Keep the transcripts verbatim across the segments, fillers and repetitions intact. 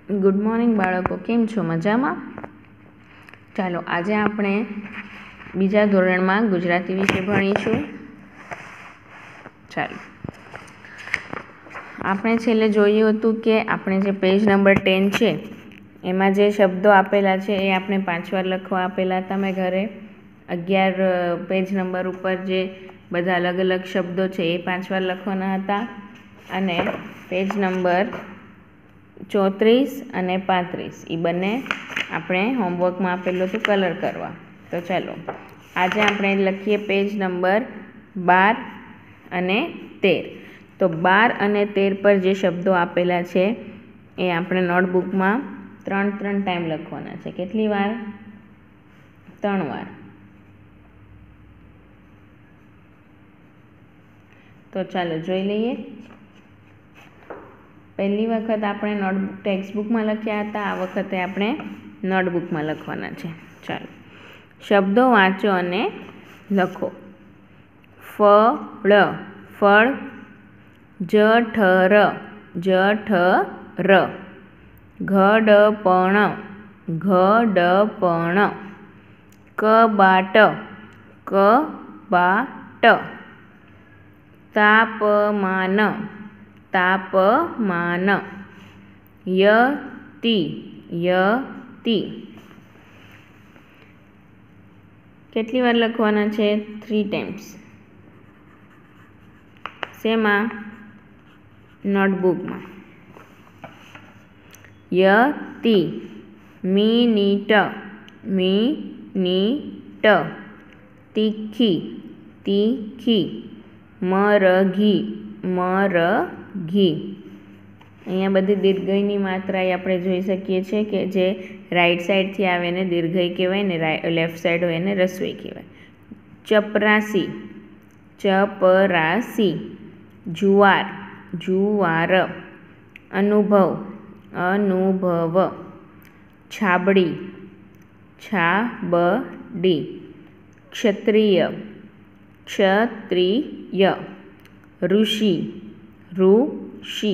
Good morning बाळको, केम छो? मजामां? चालो आज आपणे बीजा धोरणमां गुजराती विषय भणीशुं। चालो आपणे छेल्ले जोयुं हतुं के आपणे जे पेज नंबर टेन छे एमां जे शब्दों आपेला छे ए आपणे पांच वार लखवा आपेला हता मैं घरे। अगियार पेज नंबर उपर जे बधा अलग अलग शब्दों छे ए पांच वार लखवाना हता अने पेज नंबर चौतरीस अने पात्रीस ई बने आपणे होमवर्क में आपेलुं हतुं कलर करवा। तो चलो आज आपणे लखीए पेज नंबर बार अने तेर। तो बार अने तेर पर जे शब्दों आपेला छे ए आपणे नोटबुक में त्रण त्रण टाइम लखवाना छे। केटली वार? त्रण वार। तो चलो जोई लईए। पहली वखत आपणे नोटबुक टेक्स्टबुक में लख्या हता, आ वखते आपणे नोटबुक में लखवाना छे। चलो शब्दों वाँचो अने लखो। फळ, फळ। जठर, जठर। घडपण, घडपण। कबाट, कबाट। तापमान, तापमान। यति, यति। केटली वार लखवाना छे? Three times. सेमा? नोटबुक में। यति। Minute, minute. तीखी, तीखी। मरघी, मरघी। अहींया बधी दीर्घईनी मात्रा आपणे जोई शकीए छीए के जे राइट साइड थी आवे ने दीर्घई कहेवाय ने लेफ्ट साइड होय ने रस्वई कहेवाय। चपरासी, चपरासी। जुवार, जुवार। अनुभव, अनुभव। छाबड़ी, छाबड़ी। क्षत्रिय, क्षत्रिय। ऋषि, ऋषि।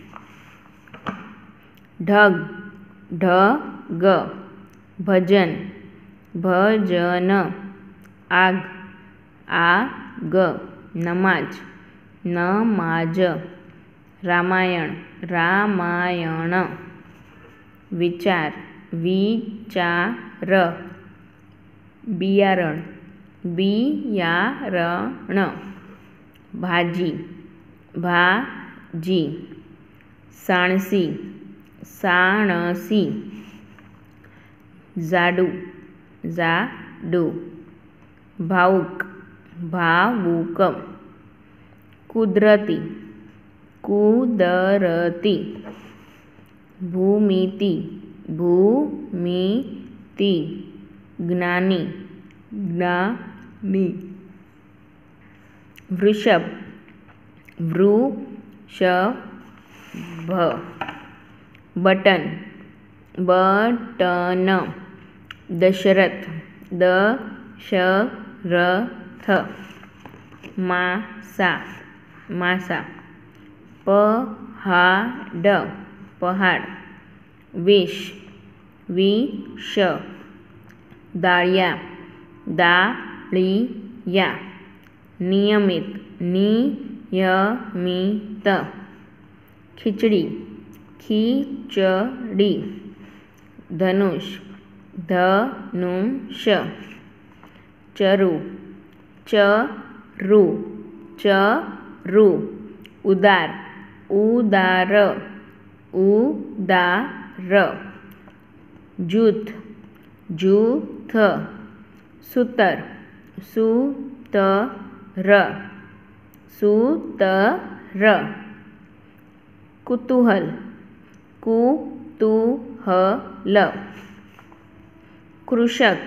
ढग, ढग। भजन, भजन। आग, आग। नमाज, नमाज। रामायण, रामायण। विचार, विचार। बियारण, बियारण। भाजी, भाजी। साणसी, साणसी। जाडू, जाडू। भावुक, भावुक। कुदरती, कुदरती। भूमिति, भूमिति। ज्ञानी, ज्ञानी। वृषभ, वृषभ। Button, button. दशरथ, दशरथ। मासा, मासा। पहाड़, पहाड़। विष, विष। दाळिया, दाळिया। नियमित, नियमित। खिचड़ी, खीचड़ी। धनुष, धनुष। चरु, चरु, चरु। उदार, उदार, उदार। जूथ, जूथ। सूतर, सूतर, सूतर। कुतूहल, कुतूहल। कृषक,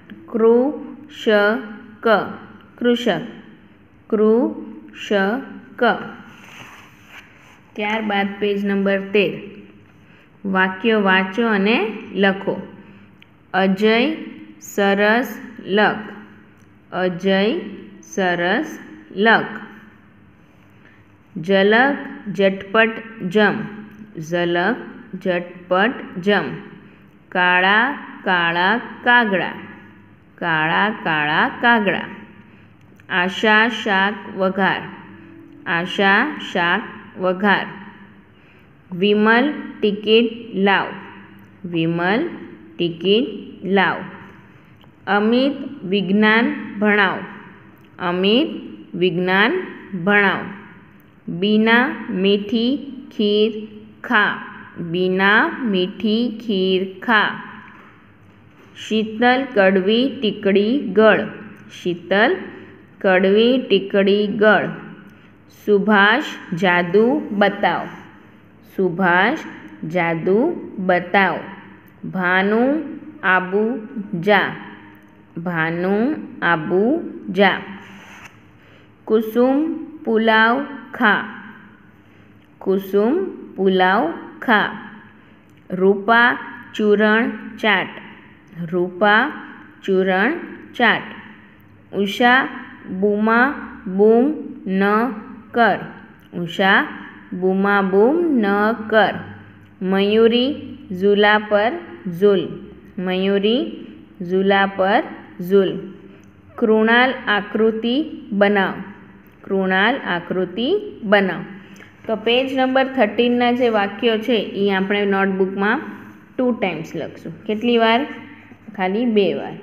कृषक, कृषक, कृषक। त्यारबाद पेज नंबर तेर। वाक्य वाँचो अने लखो। अजय सरस लक, अजय सरस लक। झलक झटपट जम, झलक झटपट जम। काळा काळा कागड़ा, काळा काळा कागड़ा। आशा शाक वघार, आशा शाक वघार। विमल टिकीट लाव, विमल टिकीट लाव। अमित विज्ञान भणाव, अमित विज्ञान भणाव। बीना मीठी खीर खा, बीना मीठी खीर खा। शीतल कड़वी टिकड़ी गळ, शीतल कड़वी टिकड़ी गळ। सुभाष जादू बताव, सुभाष जादू बताव। भानु आबू जा, भानु आबू जा। कुसुम पुलाव खा, कुसुम पुलाव खा। रूपा चूरण चाट, रूपा चूरण चाट। उषा बूमा बूम न कर, उषा बूमा बूम न कर। मयूरी झूला पर झूल, मयूरी झूला पर झूल। कृणाल आकृति बनाव, कृणाल आकृति बनाव। तो पेज नंबर थर्टीन ना जे वाक्यों छे ई आपणे नोटबुक में टू टाइम्स लखशुं। केटली वार? खाली बे वार।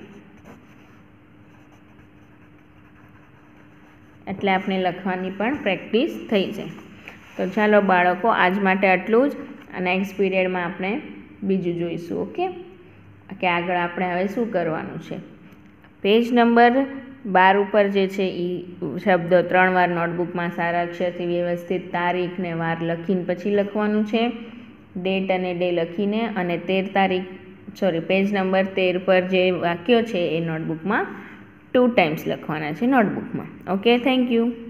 एटले आपणे लखवानी पण प्रेक्टिस थई जाय। तो चालो बाळको आज माटे आटલું જ, અને નેક્સ્ટ પીરિયડમાં આપણે બીજું જોઈશું। ઓકે, કે આગળ આપણે હવે શું કરવાનું છે। પેજ નંબર બાર ઉપર જે છે એ શબ્દો ત્રણ વાર નોટબુકમાં સારા અક્ષરથી વ્યવસ્થિત તારીખ ને વાર લખીને પછી લખવાનું છે। ડેટ અને ડે લખીને, અને તેર તારીખ સોરી પેજ નંબર તેર પર જે વાક્યો છે એ નોટબુકમાં ટુ ટાઈમ્સ લખવાના છે નોટબુકમાં। Okay, thank you.